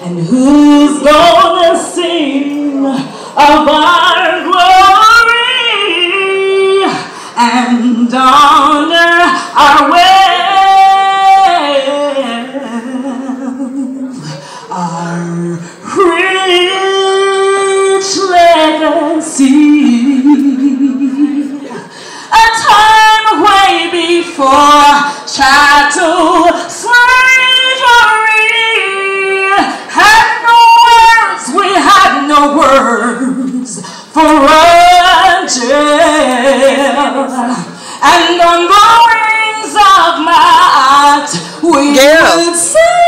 And who's gonna sing of our glory and honor our wealth, our rich legacy? A time way before chattel slavery had no words, we had no words for a jail. And on the wings of my heart we would sing.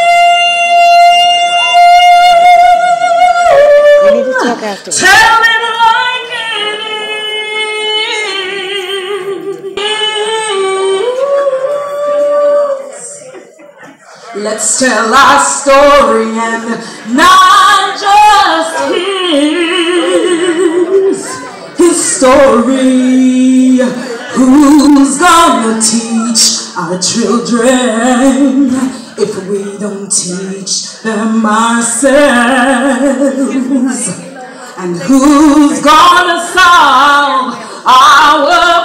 We need to talk afterwards. Tell it like it is. Let's tell our story and not just his story. Who's gonna teach our children if we don't teach them ourselves? And who's gonna solve our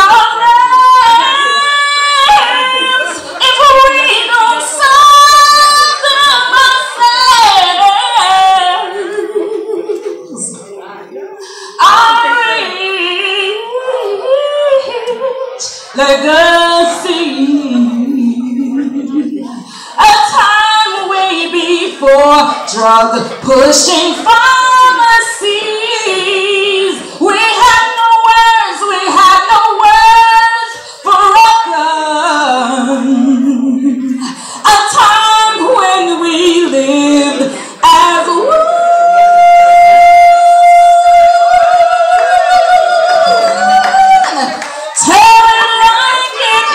problems if we don't solve them ourselves? Our rich legacy. A time way before drug pushing pharmacies. We had no words, we had no words for a gun. A time when we lived as one. Tell it like it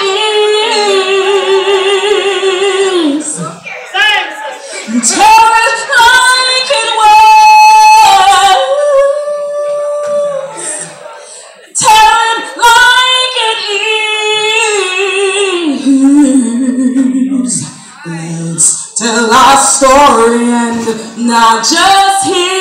is. Tell it like it was. Tell it like it is. Let's tell our story and not just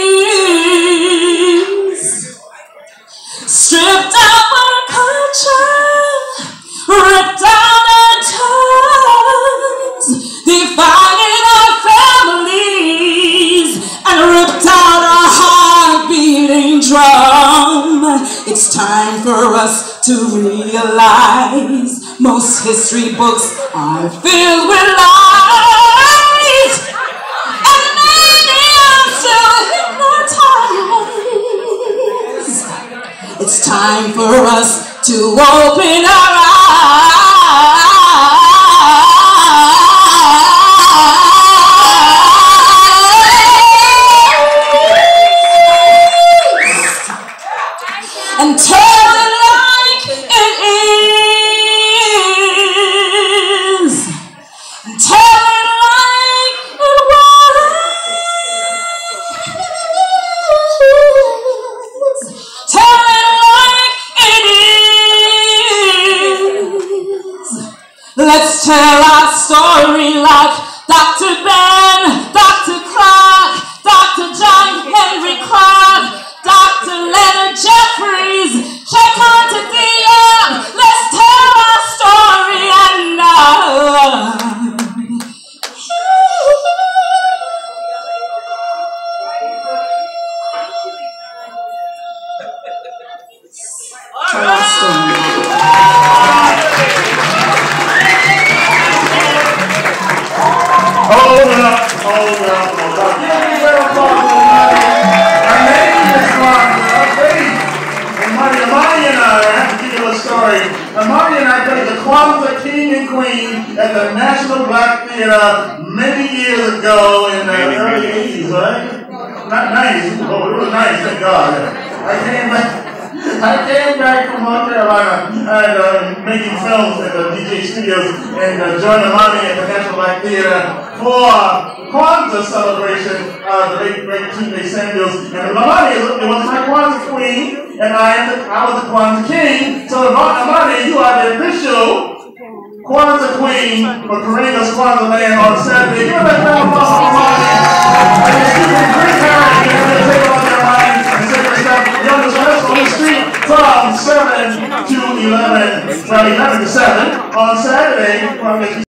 his. Stripped out our culture, ripped out our tongues, divided our families, and ripped out our heart-beating drum. It's time for us to realize most history books are filled with lies, and many are still hypnotized. It's time for us to open our eyes and tell it like it is. And tell it like it was. Tell it like it is. Let's tell our story like Dr. Ben, Dr. Clark, Dr. John Henry Clark, Dr. Leonard Jeffries, check on to Dion. Let's tell our story and tell our story. Hold up. Give me a applause. Her name is Imani and I have to give you a story. Imani and I played the KWANZAA King and Queen at the National Black Theater many years ago in the early 80s, right? Not 90s. Oh, it was 90s, thank God. I came back from North Carolina and making films at the DJ Studios and joined Imani at the National Black Theater for KWANZAA celebration, the late great Tuesday Samuels. And Imani, it was my KWANZAA Queen, and I was the KWANZAA King. So Imani, you are the official KWANZAA Queen for Karenga's KWANZAA Land on Saturday. Give me that round of applause for Imani. 11 to 7 on Saturday from